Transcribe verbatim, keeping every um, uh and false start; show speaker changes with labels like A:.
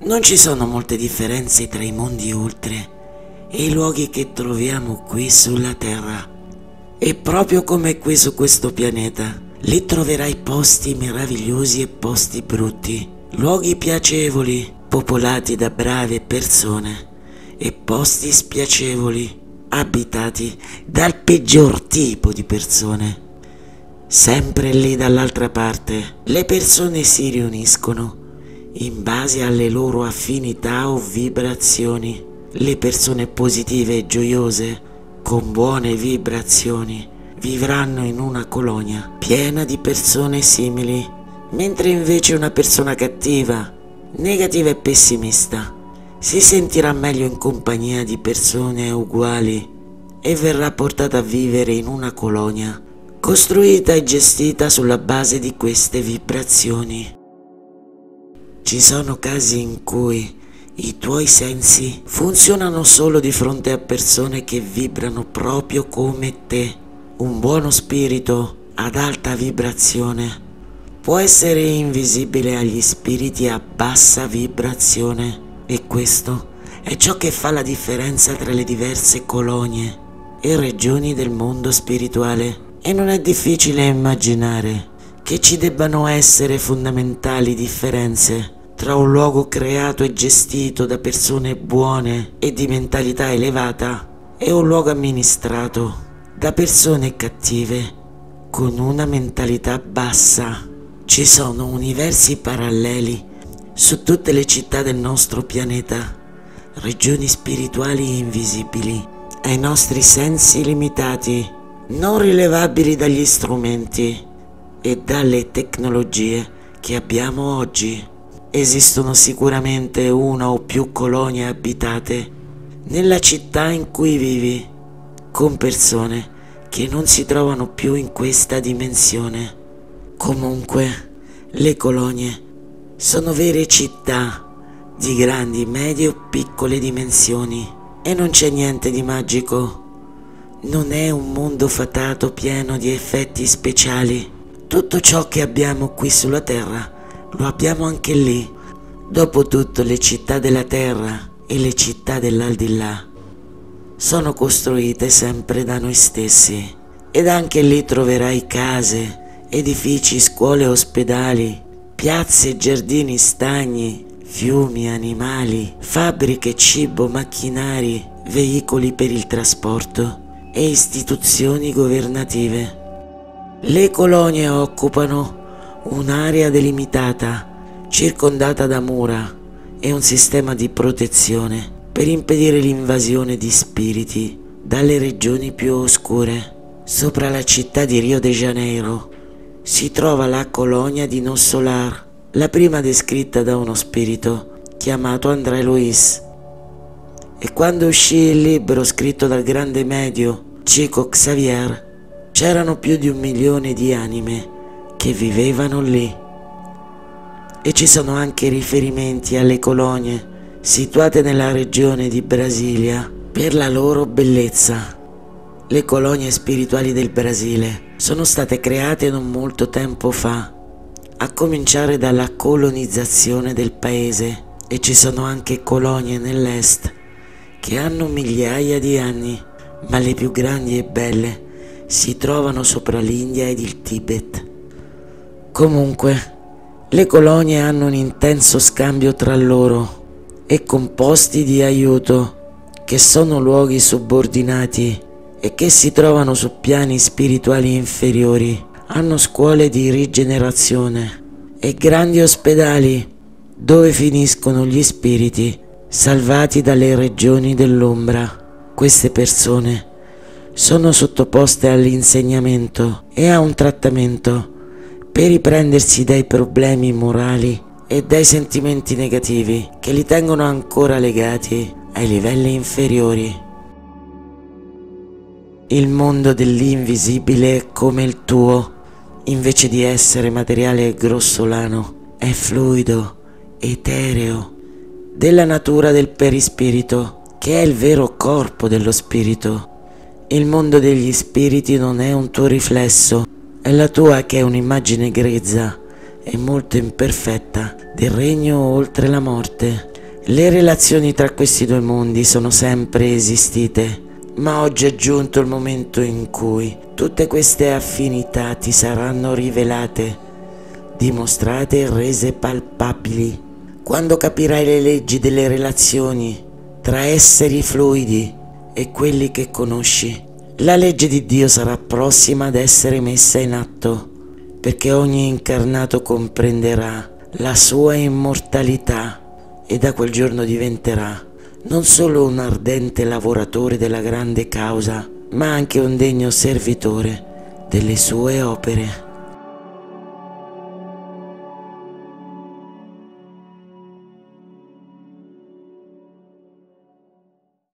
A: Non ci sono molte differenze tra i mondi oltre e i luoghi che troviamo qui sulla Terra. E proprio come qui su questo pianeta, lì troverai posti meravigliosi e posti brutti, luoghi piacevoli, popolati da brave persone, e posti spiacevoli, abitati dal peggior tipo di persone. Sempre lì dall'altra parte, le persone si riuniscono in base alle loro affinità o vibrazioni. Le persone positive e gioiose, con buone vibrazioni, vivranno in una colonia piena di persone simili, mentre invece una persona cattiva, negativa e pessimista si sentirà meglio in compagnia di persone uguali e verrà portata a vivere in una colonia costruita e gestita sulla base di queste vibrazioni. Ci sono casi in cui i tuoi sensi funzionano solo di fronte a persone che vibrano proprio come te. Un buono spirito ad alta vibrazione può essere invisibile agli spiriti a bassa vibrazione, e questo è ciò che fa la differenza tra le diverse colonie e regioni del mondo spirituale. E non è difficile immaginare che ci debbano essere fondamentali differenze tra un luogo creato e gestito da persone buone e di mentalità elevata e un luogo amministrato da persone cattive con una mentalità bassa. Ci sono universi paralleli su tutte le città del nostro pianeta, regioni spirituali invisibili ai nostri sensi limitati, non rilevabili dagli strumenti e dalle tecnologie che abbiamo oggi. Esistono sicuramente una o più colonie abitate nella città in cui vivi, con persone che non si trovano più in questa dimensione. Comunque, le colonie sono vere città di grandi, medie o piccole dimensioni, e non c'è niente di magico. Non è un mondo fatato pieno di effetti speciali. Tutto ciò che abbiamo qui sulla Terra lo abbiamo anche lì. Dopotutto le città della Terra e le città dell'aldilà sono costruite sempre da noi stessi, ed anche lì troverai case, edifici, scuole, ospedali, piazze, giardini, stagni, fiumi, animali, fabbriche, cibo, macchinari, veicoli per il trasporto e istituzioni governative. Le colonie occupano un'area delimitata, circondata da mura e un sistema di protezione per impedire l'invasione di spiriti dalle regioni più oscure. Sopra la città di Rio de Janeiro si trova la colonia di No Solar, la prima descritta da uno spirito chiamato André Luiz. E quando uscì il libro scritto dal grande medio Chico Xavier, c'erano più di un milione di anime che vivevano lì. E ci sono anche riferimenti alle colonie situate nella regione di Brasilia per la loro bellezza. Le colonie spirituali del Brasile sono state create non molto tempo fa, a cominciare dalla colonizzazione del paese, e ci sono anche colonie nell'est che hanno migliaia di anni, ma le più grandi e belle si trovano sopra l'India ed il Tibet. Comunque, le colonie hanno un intenso scambio tra loro e con posti di aiuto, che sono luoghi subordinati e che si trovano su piani spirituali inferiori. Hanno scuole di rigenerazione e grandi ospedali dove finiscono gli spiriti salvati dalle regioni dell'ombra. Queste persone sono sottoposte all'insegnamento e a un trattamento per riprendersi dai problemi morali e dai sentimenti negativi che li tengono ancora legati ai livelli inferiori. Il mondo dell'invisibile, come il tuo, invece di essere materiale e grossolano, è fluido, etereo, della natura del perispirito, che è il vero corpo dello spirito. Il mondo degli spiriti non è un tuo riflesso, è la tua che è un'immagine grezza e molto imperfetta del regno oltre la morte. Le relazioni tra questi due mondi sono sempre esistite, ma oggi è giunto il momento in cui tutte queste affinità ti saranno rivelate, dimostrate e rese palpabili. Quando capirai le leggi delle relazioni tra esseri fluidi e quelli che conosci, la legge di Dio sarà prossima ad essere messa in atto, perché ogni incarnato comprenderà la sua immortalità e da quel giorno diventerà non solo un ardente lavoratore della grande causa, ma anche un degno servitore delle sue opere.